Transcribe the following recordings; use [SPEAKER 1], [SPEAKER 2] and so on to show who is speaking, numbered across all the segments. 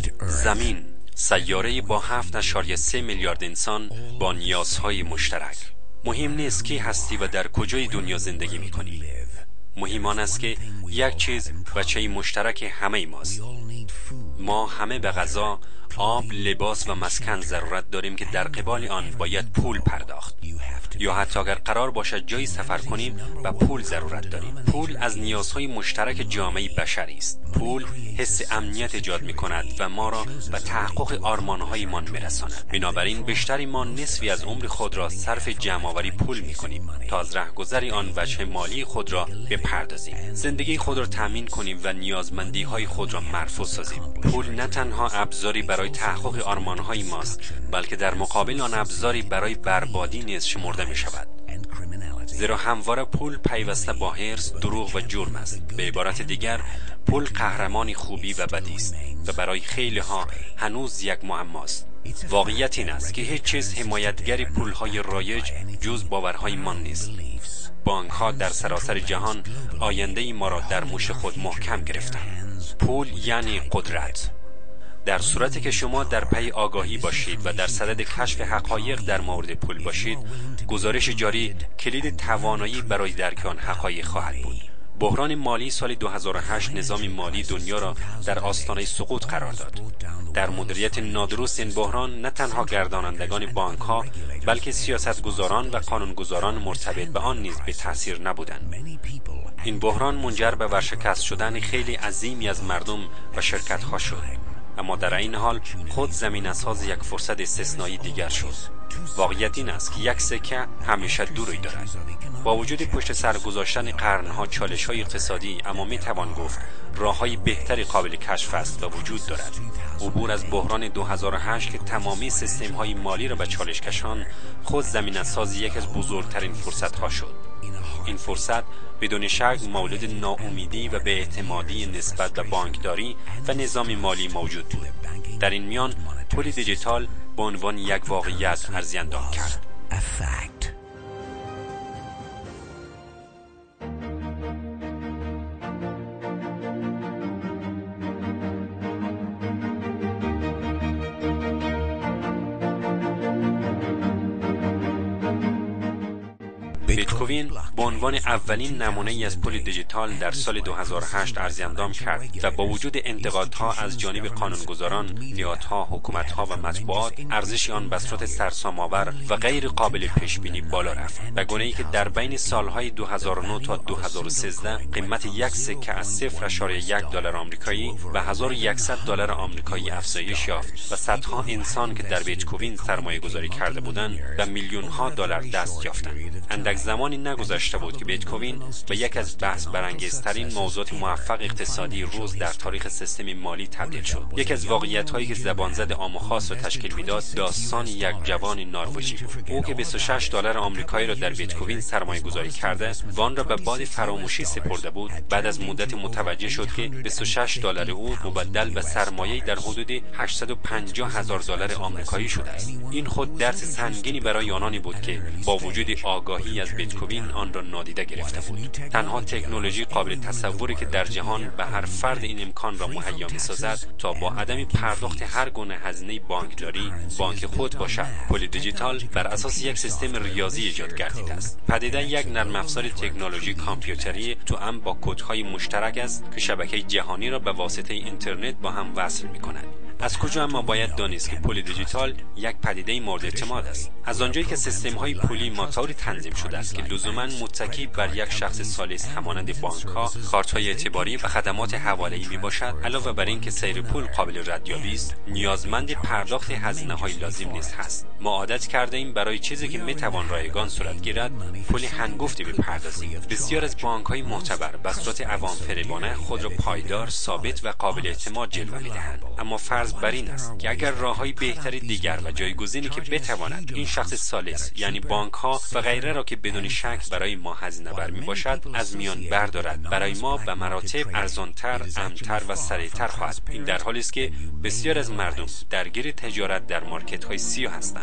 [SPEAKER 1] زمین، سیاره‌ای با 7.3 میلیارد انسان با نیازهای مشترک. مهم نیست کی هستی و در کجای دنیا زندگی می‌کنی. مهم آن است که یک چیز بچه مشترک همه ماست. ما همه به غذا، آب، لباس و مسکن ضرورت داریم که در قبال آن باید پول پرداخت. یا حتی اگر قرار باشد جایی سفر کنیم به پول ضرورت داریم. پول از نیازهای مشترک جامعه بشری است. پول حس امنیت ایجاد می کند و ما را به تحقق آرمان‌هایمان می‌رساند. بنابراین بیشتر ما نصفی از عمر خود را صرف جمع‌آوری پول می‌کنیم تا از رهگذر آن وجه مالی خود را بپردازیم. زندگی خود را تامین کنیم و نیازمندی‌های خود را مرفوع سازیم. پول نه تنها ابزاری برای تحقق آرمان‌های ماست، بلکه در مقابل آن ابزاری برای بربادی نیز شمرده می‌شود. زیرا همواره پول پیوسته با حرص، دروغ و جرم است. به عبارت دیگر، پول قهرمانی خوبی و بدی است و برای خیلی ها هنوز یک معماست. واقعیت این است که هیچ چیز حمایتگر پولهای رایج جز باورهای من نیست. بانک ها در سراسر جهان آینده ما را در موش خود محکم گرفتند. پول یعنی قدرت. در صورتی که شما در پی آگاهی باشید و در صدد کشف حقایق در مورد پول باشید، گزارش جاری کلید توانایی برای درک آن حقایق خواهد بود. بحران مالی سال 2008 نظام مالی دنیا را در آستانه سقوط قرار داد. در مدیریت نادرست این بحران نه تنها گردانندگان بانک ها بلکه سیاستگزاران و قانونگذاران مرتبط به آن نیز به تاثیر نبودند. این بحران منجر به ورشکست شدن خیلی عظیمی از مردم و شرکت ها شد. اما در این حال خود زمینه‌ساز یک فرصت استثنایی دیگر شد. واقعیت این است که یک سکه همیشه دو روی دارد. با وجود پشت سر گذاشتن قرنها چالش‌های اقتصادی، اما می‌توان گفت راه‌های بهتری قابل کشف است و وجود دارد. عبور از بحران 2008 که تمامی سیستم‌های مالی را به چالش کشاند، خود زمینه‌ساز یک از بزرگترین فرصت‌ها شد. این فرصت بدون شک مولد ناامیدی و بی‌اعتمادی نسبت به بانکداری و نظام مالی موجود بود. در این میان پول دیجیتال به عنوان یک واقعیت ارزیابی کرد. بیت کوین به عنوان اولین نمونه از پول دیجیتال در سال 2008 ارزیابی کرد و با وجود انتقادها از جانب قانونگذاران، نهادها، حکومتها و مطبوعات، ارزش آن به صورت سرسام‌آور و غیر قابل پیش بینی بالا رفت. به گونه‌ای که در بین سالهای 2009 تا 2013 قیمت یک سکه از 0.1 دلار آمریکایی به 1100 دلار آمریکایی افزایش یافت و صدها انسان که در بیت کوین سرمایه‌گذاری کرده بودند به میلیون‌ها دلار دست یافتند. اندک زمانی نگذشته بود که بیت کوین به یک از بحث برانگیزترین موضوعات موفق اقتصادی روز در تاریخ سیستم مالی تبدیل شد. یک از واقعیت‌هایی که زبانزد عام و خاص را تشکیل می‌داد داستان یک جوان نروژی بود. او که 26 دلار آمریکایی را در بیت کوین سرمایه‌گذاری کرده و آن را به باد فراموشی سپرده بود، بعد از مدت متوجه شد که 26 دلار او مبدل به سرمایه‌ای در حدود 850,000 دلار آمریکایی شده است. این خود درس سنگینی برای آنانی بود که با وجود آگاهی از بیت کوین آن را نادیده گرفته بود. تنها تکنولوژی قابل تصوری که در جهان به هر فرد این امکان را مهیا می‌سازد تا با عدم پرداخت هر گونه هزینه بانکداری بانک خود باشد. پول دیجیتال بر اساس یک سیستم ریاضی ایجاد گردیده است. پدیده یک نرم افزار تکنولوژی کامپیوتری توأم با کدهای مشترک است که شبکه جهانی را به واسطه اینترنت با هم وصل می‌کند. از کجا اما باید دانست که پول دیجیتال یک پدیده مورد اعتماد است؟ از آنجایی که سیستم‌های پولی ماطوری تنظیم شده است که لزوماً متکی بر یک شخص سالس همانند بانک‌ها، کارت‌های اعتباری و خدمات حواله‌ای میباشد، علاوه بر این که سیر پول قابل ردیابی است، نیازمند پرداخت هزینه‌های لازم نیز هست. ما عادت کرده ایم برای چیزی که میتوان رایگان صورت گیرد، پول هنگفتی بپردازیم. بسیار از بانک‌های معتبر به صورت عوام فریبانه خود را پایدار، ثابت و قابل اعتماد جلوه می‌دهند. اما فرض بر این است که اگر راه‌های بهتری دیگر و جایگزینی که بتواند این شخص سالس یعنی بانک‌ها و غیره را که بدون شک برای ما هزینه بر میباشد از میان بردارد، برای ما به مراتب ارزان‌تر، امن‌تر و سریع‌تر خواهد. این در حالی است که بسیار از مردم درگیر تجارت در مارکت‌های سیاه هستند.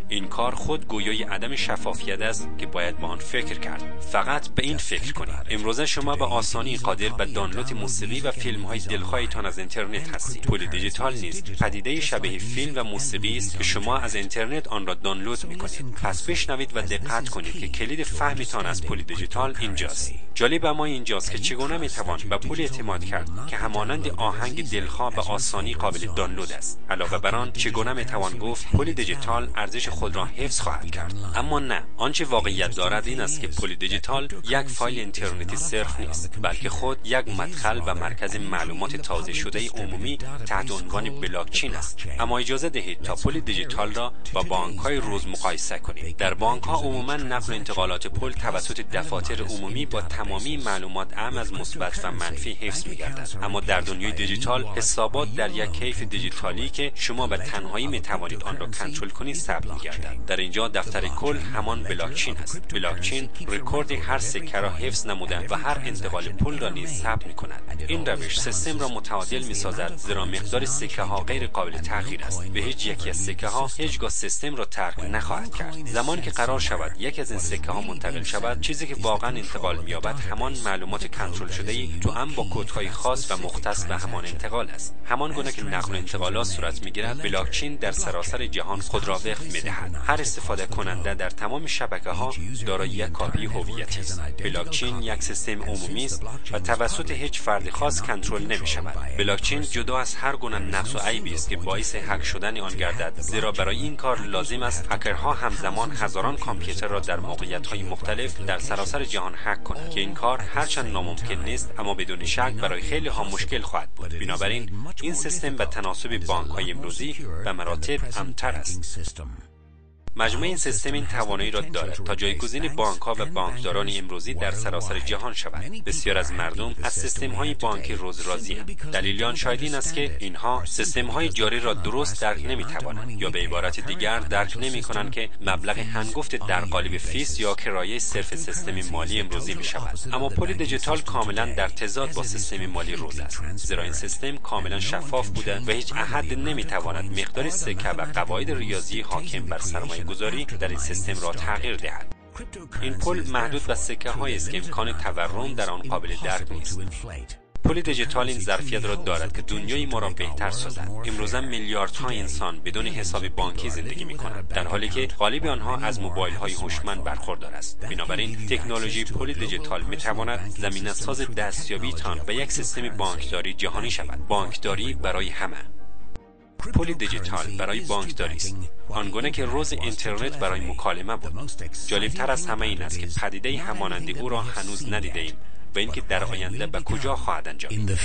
[SPEAKER 1] این کار خود گویای عدم شفافیت است که باید با آن فکر کرد. فقط به این فکر کنید امروزه شما به آسانی قادر به دانلود موسیقی و فیلم‌های دلخواهتان از اینترنت هستید. پول دیجیتال نیز پدیده شبیه فیلم و موسیقی است که شما از اینترنت آن را دانلود می‌کنید. پس بشنوید و دقت کنید که کلید فهمتان از پول دیجیتال اینجاست. جالب اما اینجاست که چگونه میتوان به پول اعتماد کرد که همانند آهنگ دلخواه به آسانی قابل دانلود است. علاوه بر آن چگونه میتوان گفت پول دیجیتال ارزش خود را حفظ خواهد کرد. اما نه، آنچه واقعیت دارد این است که پول دیجیتال یک فایل اینترنتی صرف نیست، بلکه خود یک مدخل و مرکز معلومات تازه شده عمومی تحت عنوان بلاکچین است. اما اجازه دهید تا پول دیجیتال را با بانک‌های روز مقایسه کنید. در بانک‌ها عموما نقل و انتقالات پول توسط دفاتر عمومی با تمامی معلومات اعم از مثبت و منفی حفظ می‌گردد. اما در دنیای دیجیتال حسابات در یک کیف دیجیتالی که شما به تنهایی می‌توانید آن را کنترل کنید ثبت می‌گردد. در اینجا دفتر کل همان بلاکچین است. بلاکچین رکورد هر سکه را حفظ نموده و هر انتقال پول را نیز ثبت می‌کند. این روش سیستم را متعادل می‌سازد، زیرا مقدار سکه‌ها غیر قابل تغییر است. به هیچ یکی از سکه‌ها هیچگاه سیستم را ترک نخواهد کرد. زمانی که قرار شود یکی از این سکه‌ها منتقل شود، چیزی که واقعا انتقال می‌یابد همان معلومات کنترل شده‌ای توأم با کدهای خاص و مختص به همان انتقال است. همان گونه که نقل و انتقالات صورت می‌گیرد، بلاکچین در سراسر جهان خود را وقف می‌دهد. هر استفاده کننده در تمام شبکه‌ها دارای یک کاپی هویتی است. بلاکچین یک سیستم عمومی است و توسط هیچ فرد خاص کنترل نمی‌شود. بلاکچین جدا از هر گونه نقص و عیبی است که باعث هک شدن آن گردد، زیرا برای این کار لازم است هکرها همزمان هزاران کامپیوتر را در موقعیت‌های مختلف در سراسر جهان هک کنند که این کار هرچند ناممکن نیست اما بدون شک برای خیلی ها مشکل خواهد بود. بنابراین این سیستم به تناسب بانک‌های امروزی به مراتب امن‌تر است. مجموع این سیستم این توانایی را دارد تا جایگزین بانک‌ها و بانکداران امروزی در سراسر جهان شود. بسیار از مردم از سیستم‌های بانکی روز راضی‌اند. دلیل آن شاید این است که اینها سیستم‌های جاری را درست درک نمی‌توانند، یا به عبارت دیگر درک نمی‌کنند که مبلغ هنگفت در قالب فیس یا کرایه صرف سیستم مالی امروزی می‌شود. اما پول دیجیتال کاملاً در تضاد با سیستم مالی روز است، زیرا این سیستم کاملاً شفاف بوده و هیچ احد نمی‌تواند مقدار سکه و قواعد ریاضی حاکم بر سرمایه گذاری در این سیستم را تغییر دهد. این پول محدود به سکه هایی است که امکان تورم در آن قابل درک نیست. پول دیجیتال این ظرفیت را دارد که دنیای ما را بهتر سازد. امروزه میلیاردها انسان بدون حساب بانکی زندگی می‌کنند، در حالی که غالب آنها از موبایل‌های هوشمند برخوردار است. بنابراین تکنولوژی پول دیجیتال می‌تواند زمینه‌ساز دستیابیتان به یک سیستم بانکداری جهانی شود. بانکداری برای همه. پول دیجیتال برای بانکداری است، آنگونه که روز اینترنت برای مکالمه بود. جالبتر از همه این است که پدیده همانند او را هنوز ندیده‌ایم و اینکه در آینده به کجا خواهد انجامید.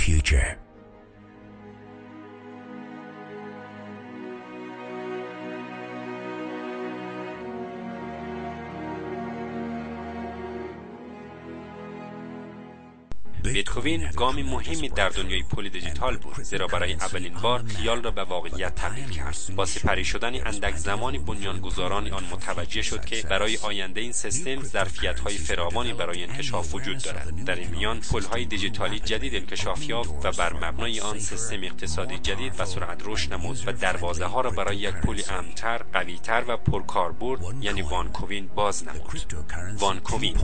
[SPEAKER 1] بیتکوین گامی مهمی در دنیای پول دیجیتال بود، زیرا برای اولین بار خیال را به واقعیت تبدیل کرد. با سپری شدن اندک زمانی بنیانگذاران آن متوجه شد که برای آینده این سیستم ظرفیت‌های فراوانی برای انکشاف وجود دارد. در این میان پول‌های دیجیتالی جدید انکشاف یافت و بر مبنای آن سیستم اقتصادی جدید و سرعت رشد نمود و دروازه‌ها را برای یک پول امن‌تر، قوی‌تر و پرکاربرد یعنی وانکوین باز نمود. وانکوین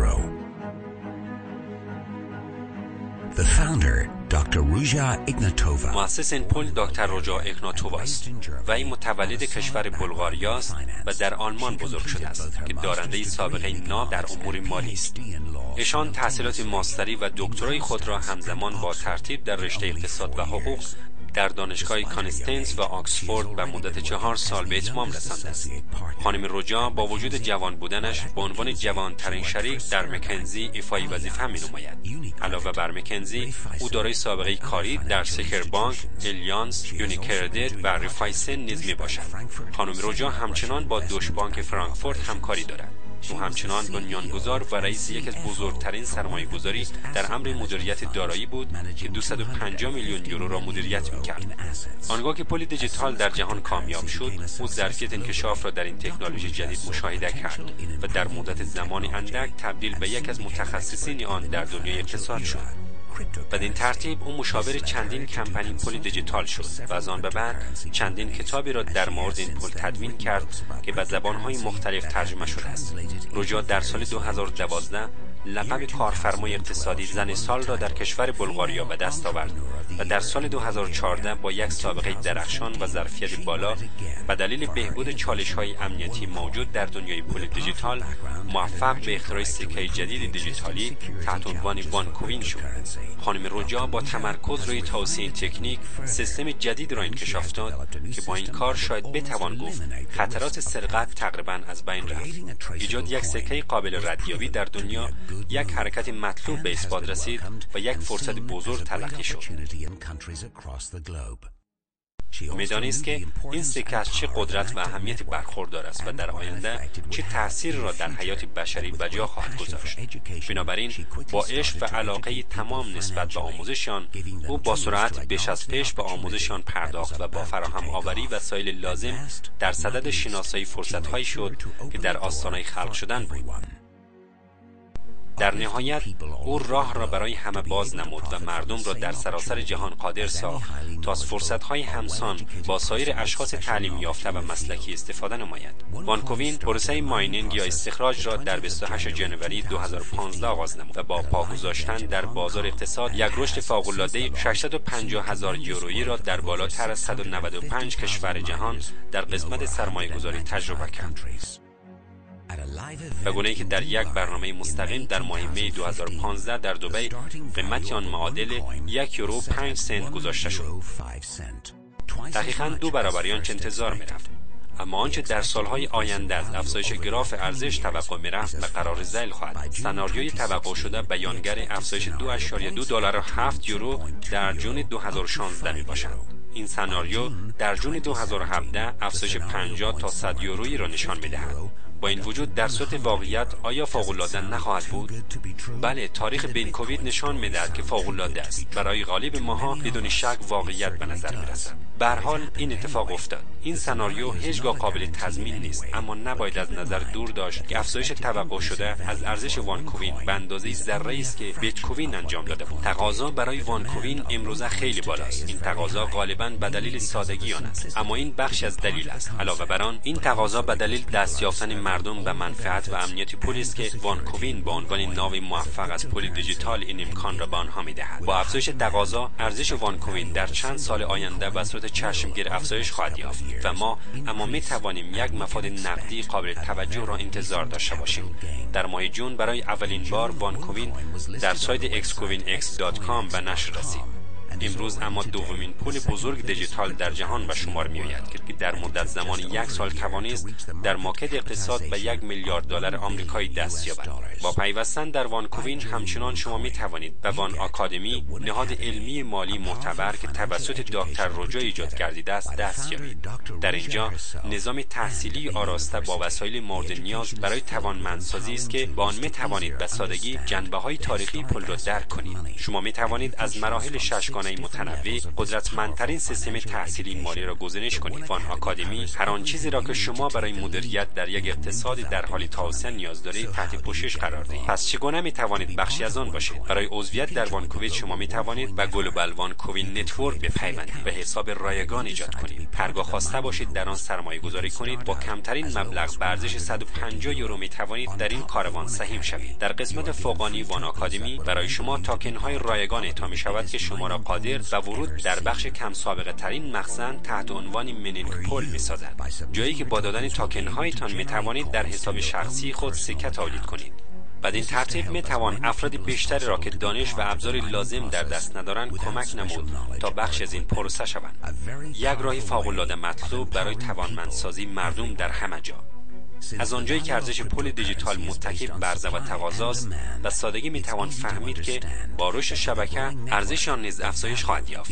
[SPEAKER 1] مؤسس این پول دکتر روژا ایگناتووا است و این متولد کشور بلغاریا است و در آلمان بزرگ شده است که دارنده سابقه ناب در امور مالی است. ایشان تحصیلات ماستری و دکترای خود را همزمان با ترتیب در رشته اقتصاد و حقوق در دانشگاه کانستنس و آکسفورد به مدت 4 سال به اتمام رسانده است. خانم روژا با وجود جوان بودنش به عنوان جوانترین شریک در مکنزی ایفای وظیفه می‌نماید. علاوه بر مکنزی، او دارای سابقه کاری در سکر بانک، الیانس، یونیکردت و ریفایسن نیز میباشد. خانم روژا همچنان با دوش بانک فرانکفورت همکاری دارد. او همچنان بنیانگذار و رئیس یکی از بزرگترین سرمایه‌گذاری در امر مدیریت دارایی بود که 250 میلیون یورو را مدیریت می‌کرد. آنگاه که پول دیجیتال در جهان کامیاب شد، او ظرفیت انکشاف را در این تکنولوژی جدید مشاهده کرد و در مدت زمانی اندک تبدیل به یک از متخصصین آن در دنیای اقتصاد شد. بدین ترتیب او مشاور چندین کمپانی پول دیجیتال شد و از آن به بعد چندین کتابی را در مورد این پول تدوین کرد که به زبان‌های مختلف ترجمه شده است. روجا در سال 2012 لقب کارفرمای اقتصادی زن سال را در کشور بلغاریا به دست آورد و در سال 2014 با یک سابقه درخشان و ظرفیت بالا به دلیل بهبود چالش‌های امنیتی موجود در دنیای پول دیجیتال موفق به اختراع سکه جدید دیجیتالی تحت عنوان وانکوین شد. خانم روجا با تمرکز روی توسعه تکنیک سیستم جدید را انکشاف داد که با این کار شاید بتوان گفت خطرات سرقت تقریباً از بین رفت. ایجاد یک سکه قابل ردیابی در دنیا یک حرکت مطلوب به اثبات رسید و یک فرصت بزرگ تلقی شد. می‌دانید که این سکه از چه قدرت و اهمیتی برخوردار است و در آینده چه تأثیر را در حیات بشری به جا خواهد گذاشت. بنابراین با عشق و علاقه تمام نسبت به آموزشان، او با سرعت بیش از پیش به آموزشان پرداخت و با فراهم آوری وسایل لازم در صدد شناسایی فرصت‌هایی شد که در آستانه خلق شدن بود. در نهایت او راه را برای همه باز نمود و مردم را در سراسر جهان قادر ساخت تا از فرصت‌های همسان با سایر اشخاص تعلیم یافته و مسلکی استفاده نماید. وانکوین پروسه ماینینگ یا استخراج را در 28 جنوری 2015 آغاز نمود و با پا گذاشتن در بازار اقتصاد یک رشد فوق‌العاده 650,000 یورویی را در بالاتر از 195 کشور جهان در قسمت سرمایه‌گذاری تجربه کرد. به گونه‌ای که در یک برنامه مستقیم در ماه می 2015 در دبی قیمت آن معادل 1 یورو 5 سنت گذاشته شد. دقیقاً 2 برابر آنچه انتظار می‌رفت. اما آنچه در سالهای آینده از افزایش گراف ارزش توقع می‌رفت به قرار ذیل خواهد. سناریوی توقع شده بیانگر افزایش 2.2 دلار و 7 یورو در جون 2016 می‌باشد. این سناریو در جون 2017 افزایش 50 تا 100 یورویی را نشان می‌دهد. با این وجود در صورت واقعیت آیا فوق‌العاده نخواهد بود؟ بله، تاریخ بین کووید نشان می‌دهد که فوق‌العاده است. برای غالب ماها بدون شک واقعیت به نظر می‌رسد. به هر حال این اتفاق افتاد. این سناریو هیچگاه قابل تضمین نیست، اما نباید از نظر دور داشت که افزایش توقع شده از ارزش وانکوین به اندازه ذره است که بیت کوین انجام داده بود. تقاضا برای وانکوین امروزه خیلی بالاست. این تقاضا غالباً به دلیل سادگی آن است، اما این بخش از دلیل است. علاوه بر آن، این تقاضا به دلیل دست یافتن مردم به منفعت و امنیت پولی است که وانکوین به عنوان ناوی موفق از پول دیجیتال این امکان را به آنها می‌دهد. با افزایش تقاضا، ارزش وانکوین در چند سال آینده به صورت چشمگیر افزایش خواهد یافت و ما می توانیم یک مفاد نقدی قابل توجه را انتظار داشته باشیم. در ماه جون برای اولین بار وانکوین در سایت xcoinx.com به نشر رسید. امروز اما دومین پول بزرگ دیجیتال در جهان به شمار می آید که در مدت زمان 1 سال توانست در مارکت اقتصاد به 1 میلیارد دلار آمریکایی دست یابد. با پیوستن در وانکوین همچنان شما می توانید به وان آکادمی، نهاد علمی مالی معتبر که توسط دکتر روجا ایجاد گردیده است، دست یابید. در اینجا نظام تحصیلی آراسته با وسایل مورد نیاز برای توانمندسازی است که با آن می توانید به سادگی جنبه‌های تاریخی پول را درک کنید. شما می توانید از مراحل ششگانه متنوع قدرتمندترین سیستم تحصیلی مالی را گزینش کنید. وان آکادمی هر آن چیزی را که شما برای مدیریت در یک اقتصاد در حال توسعه نیاز دارید تحت پوشش قرار دهید. پس چگونه می توانید بخشی از آن باشید؟ برای عضویت در وانکوور شما می توانید به گلوبال وانکوین نتورک بپیوندید و حساب رایگان ایجاد کنید. هرگاه خواسته باشید در آن سرمایه گذاری کنید، با کمترین مبلغ به ارزش 150 یورو می توانید در این کاروان سهیم شوید. در قسمت فوقانی وان آکادمی برای شما تاکن های رایگان اعطا می شود که شما را قادر و ورود در بخش کم سابقه ترین مخزن تحت عنوان منینگ پول می سازد، جایی که با دادن تاکن هایتان می توانید در حساب شخصی خود سکه تولید کنید. بدین ترتیب می توان افراد بیشتری را که دانش و ابزاری لازم در دست ندارند کمک نمود تا بخش از این پروسه شوند. یک راه فوق‌العاده مطلوب برای توانمندسازی مردم در همه جا. از آنجایی که ارزش پول دیجیتال متکی بر عرضه و تقاضاست، به سادگی می توان فهمید که با رشد شبکه ارزش آن نیز افزایش خواهد یافت.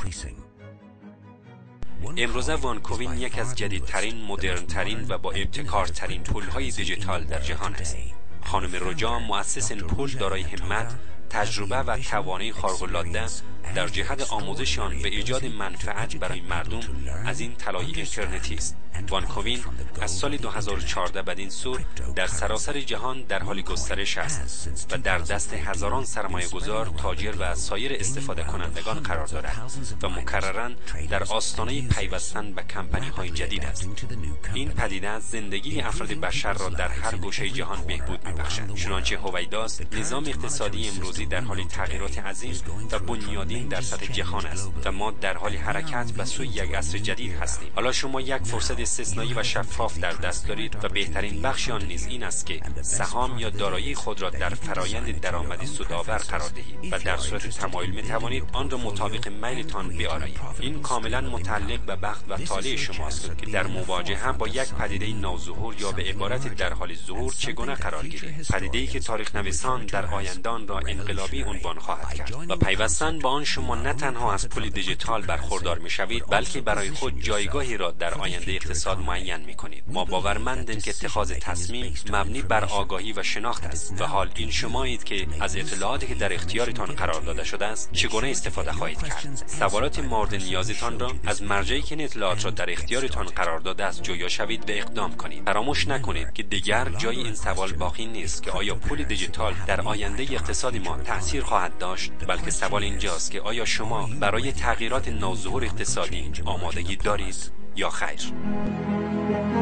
[SPEAKER 1] امروزه وانکوین یکی از جدیدترین، مدرنترین و با ابتکارترین پول‌های دیجیتال در جهان است. خانم روجا، مؤسس این پول، دارای همت، تجربه و توانایی خارق‌العاده در جهت آموزش آن و ایجاد منفعت برای مردم از این طلای اینترنتی است. وان کوین از سال 2014 بدین سو در سراسر جهان در حال گسترش است و در دست هزاران سرمایه گذار، تاجر و سایر استفاده کنندگان قرار دارد و مکرراً در آستانه پیوستن به کمپانی های جدید است. این پدیده زندگی افراد بشر را در هر گوشه جهان بهبود می‌بخشد. چنانچه هویداست، نظام اقتصادی امروزی در حال تغییرات عظیم و بنیادین در سطح جهان است و ما در حال حرکت به سوی یک عصر جدید هستیم. حالا شما یک فرصت استثنایی و شفاف در دست دارید و بهترین بخش آن نیز این است که سهام یا دارایی خود را در فرایند درآمدی سودآور قرار دهید و در صورت تمایل می‌توانید آن را مطابق میلتان بیارایید. این کاملا متعلق به بخت و طالع شماست که در مواجهه با یک پدیده نوظهور یا به عبارت در حال ظهور چگونه قرار گیرید. پدیده‌ای که تاریخ نویسان در آیندان را انقلابی عنوان خواهد کرد و پیوستن با آن شما نه تنها از پول دیجیتال برخوردار می‌شوید، بلکه برای خود جایگاهی را در آینده اقتصاد معین می‌کنید. ما باورمندیم که اتخاذ تصمیم مبنی بر آگاهی و شناخت است و حال این شمایید که از اطلاعاتی که در اختیارتان قرار داده شده است چگونه استفاده خواهید کرد. سوالات مورد نیازتان را از مرجعی که این اطلاعات را در اختیارتان قرار داده است جویا شوید و اقدام کنید. فراموش نکنید که دیگر جای این سوال باقی نیست که آیا پول دیجیتال در آینده اقتصاد ما تأثیر خواهد داشت، بلکه سوال اینجاست که آیا شما برای تغییرات نوظهور اقتصادی آمادگی دارید یا خیر؟